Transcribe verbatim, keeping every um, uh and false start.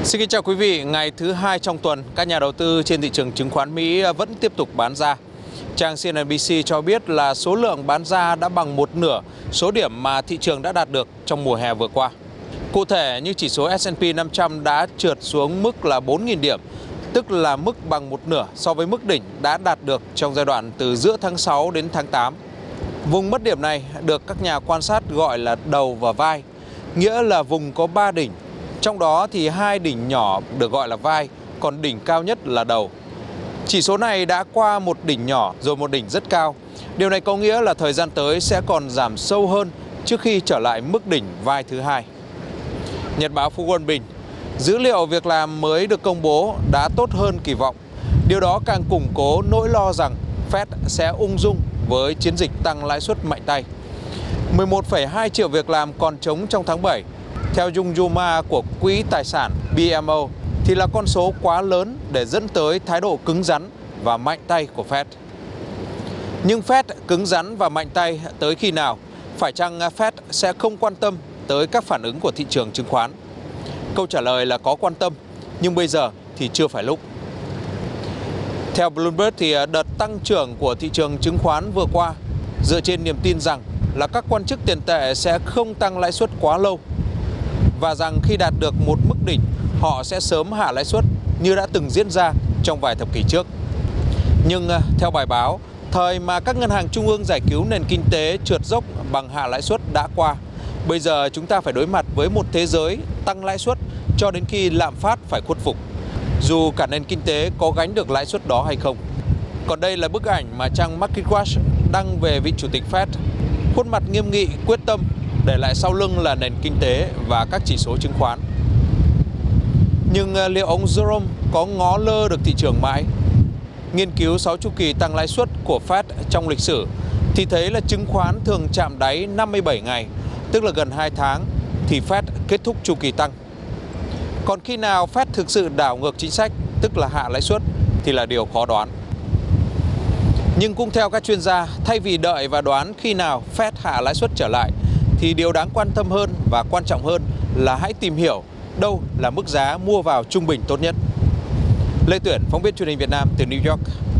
Xin kính chào quý vị, ngày thứ hai trong tuần, các nhà đầu tư trên thị trường chứng khoán Mỹ vẫn tiếp tục bán ra. Trang xê en en bê xê cho biết là số lượng bán ra đã bằng một nửa số điểm mà thị trường đã đạt được trong mùa hè vừa qua. Cụ thể như chỉ số S and P năm trăm đã trượt xuống mức là bốn nghìn điểm, tức là mức bằng một nửa so với mức đỉnh đã đạt được trong giai đoạn từ giữa tháng sáu đến tháng tám. Vùng mất điểm này được các nhà quan sát gọi là đầu và vai, nghĩa là vùng có ba đỉnh. Trong đó thì hai đỉnh nhỏ được gọi là vai, còn đỉnh cao nhất là đầu. Chỉ số này đã qua một đỉnh nhỏ rồi một đỉnh rất cao. Điều này có nghĩa là thời gian tới sẽ còn giảm sâu hơn trước khi trở lại mức đỉnh vai thứ hai. Nhật báo Phú Quân Bình, dữ liệu việc làm mới được công bố đã tốt hơn kỳ vọng. Điều đó càng củng cố nỗi lo rằng Fed sẽ ung dung với chiến dịch tăng lãi suất mạnh tay. mười một phẩy hai triệu việc làm còn trống trong tháng bảy. Theo Jung Juma của quỹ tài sản bê em ô thì là con số quá lớn để dẫn tới thái độ cứng rắn và mạnh tay của Fed. Nhưng Fed cứng rắn và mạnh tay tới khi nào? Phải chăng Fed sẽ không quan tâm tới các phản ứng của thị trường chứng khoán? Câu trả lời là có quan tâm, nhưng bây giờ thì chưa phải lúc. Theo Bloomberg thì đợt tăng trưởng của thị trường chứng khoán vừa qua dựa trên niềm tin rằng là các quan chức tiền tệ sẽ không tăng lãi suất quá lâu, và rằng khi đạt được một mức đỉnh, họ sẽ sớm hạ lãi suất như đã từng diễn ra trong vài thập kỷ trước. Nhưng theo bài báo, thời mà các ngân hàng trung ương giải cứu nền kinh tế trượt dốc bằng hạ lãi suất đã qua. Bây giờ chúng ta phải đối mặt với một thế giới tăng lãi suất cho đến khi lạm phát phải khuất phục, dù cả nền kinh tế có gánh được lãi suất đó hay không. Còn đây là bức ảnh mà trang MarketWatch đăng về vị chủ tịch Fed, khuôn mặt nghiêm nghị, quyết tâm, để lại sau lưng là nền kinh tế và các chỉ số chứng khoán. Nhưng liệu ông Jerome có ngó lơ được thị trường mãi? Nghiên cứu sáu chu kỳ tăng lãi suất của Fed trong lịch sử thì thấy là chứng khoán thường chạm đáy năm mươi bảy ngày, tức là gần hai tháng, thì Fed kết thúc chu kỳ tăng. Còn khi nào Fed thực sự đảo ngược chính sách, tức là hạ lãi suất, thì là điều khó đoán. Nhưng cũng theo các chuyên gia, thay vì đợi và đoán khi nào Fed hạ lãi suất trở lại, thì điều đáng quan tâm hơn và quan trọng hơn là hãy tìm hiểu đâu là mức giá mua vào trung bình tốt nhất. Lê Tuyển, phóng viên truyền hình Việt Nam từ New York.